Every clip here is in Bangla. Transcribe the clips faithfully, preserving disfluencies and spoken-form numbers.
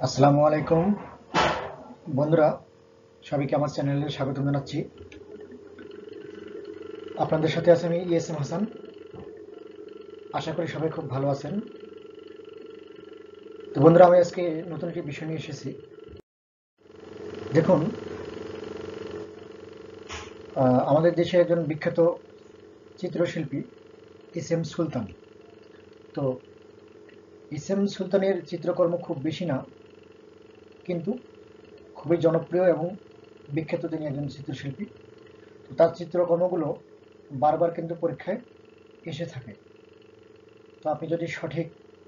আসসালামু আলাইকুম বন্ধুরা, সবাইকে আমার চ্যানেলে স্বাগত জানাচ্ছি। আপনাদের সাথে আছি আমি এসএম হাসান। আশা করি সবাই খুব ভালো আছেন। তো বন্ধুরা, আমি আজকে নতুন একটি বিষয় নিয়ে এসেছি। দেখুন, আমাদের দেশে একজন বিখ্যাত চিত্রশিল্পী এসএম সুলতান। তো এসএম সুলতানের চিত্রকর্ম খুব বেশি না, কিন্তু খুবই জনপ্রিয় এবং বিখ্যাত তিনি একজন চিত্রশিল্পী। তো তার চিত্রকর্মগুলো বারবার কিন্তু পরীক্ষায় এসে থাকে। তো আপনি যদি সঠিক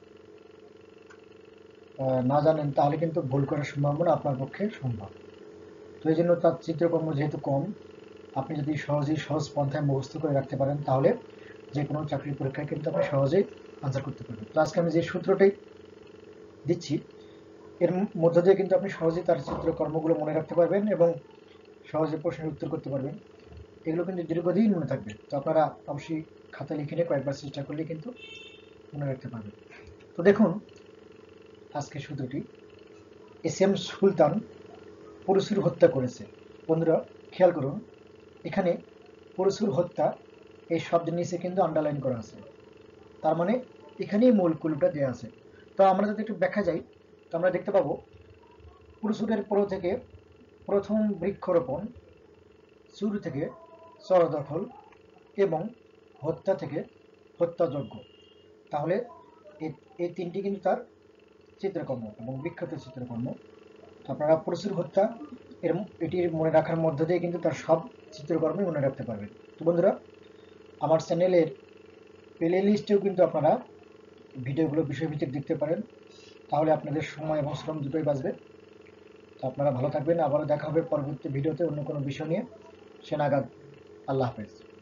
না জানেন তাহলে কিন্তু ভুল করার সম্ভাবনা আপনার পক্ষে সম্ভব। তো এই জন্য তার চিত্রকর্ম যেহেতু কম, আপনি যদি সহজেই সহজ পন্থায় মুখস্থ করে রাখতে পারেন তাহলে যে কোনো চাকরির পরীক্ষায় কিন্তু আপনি সহজেই আনসার করতে পারবেন। তো আজকে আমি যে সূত্রটি দিচ্ছি এর মধ্য দিয়ে কিন্তু আপনি সহজেই তার চিত্রকর্মগুলো মনে রাখতে পারবেন এবং সহজে প্রশ্নের উত্তর করতে পারবেন। এগুলো কিন্তু দীর্ঘদিন মনে থাকবে। তো আপনারা অবশ্যই খাতা লিখে নিয়ে কয়েকবার চেষ্টা করলে কিন্তু মনে রাখতে পারবেন। তো দেখুন, আজকের সূত্রটি: এস এম সুলতান পরশুর হত্যা করেছে। বন্ধুরা খেয়াল করুন, এখানে পরশুর হত্যা এই শব্দের নিচে কিন্তু আন্ডারলাইন করা আছে, তার মানে এখানেই মূল ক্লুটা দেওয়া আছে। তো আমরা যদি একটু ব্যাখ্যা যাই, তো আমরা দেখতে পাবো পরশুরের পর থেকে প্রথম বৃক্ষরোপণ, শুরু থেকে চরদখল এবং হত্যা থেকে হত্যাযজ্ঞ। তাহলে এই তিনটি কিন্তু তার চিত্রকর্ম এবং বিখ্যাত চিত্রকর্ম। তো আপনারা পরশুর হত্যা এর এটির মনে রাখার মধ্য দিয়ে কিন্তু তার সব চিত্রকর্মই মনে রাখতে পারবেন। তো বন্ধুরা, আমার চ্যানেলের প্লে লিস্টেও কিন্তু আপনারা ভিডিওগুলো বিষয়ভিত্তিক দেখতে পারেন, তাহলে আপনাদের সময় এবং শ্রম দুটোই বাঁচবে। তো আপনারা ভালো থাকবেন। আবারও দেখা হবে পরবর্তী ভিডিওতে অন্য কোনো বিষয় নিয়ে। সে নাগাদ আল্লাহ হাফেজ।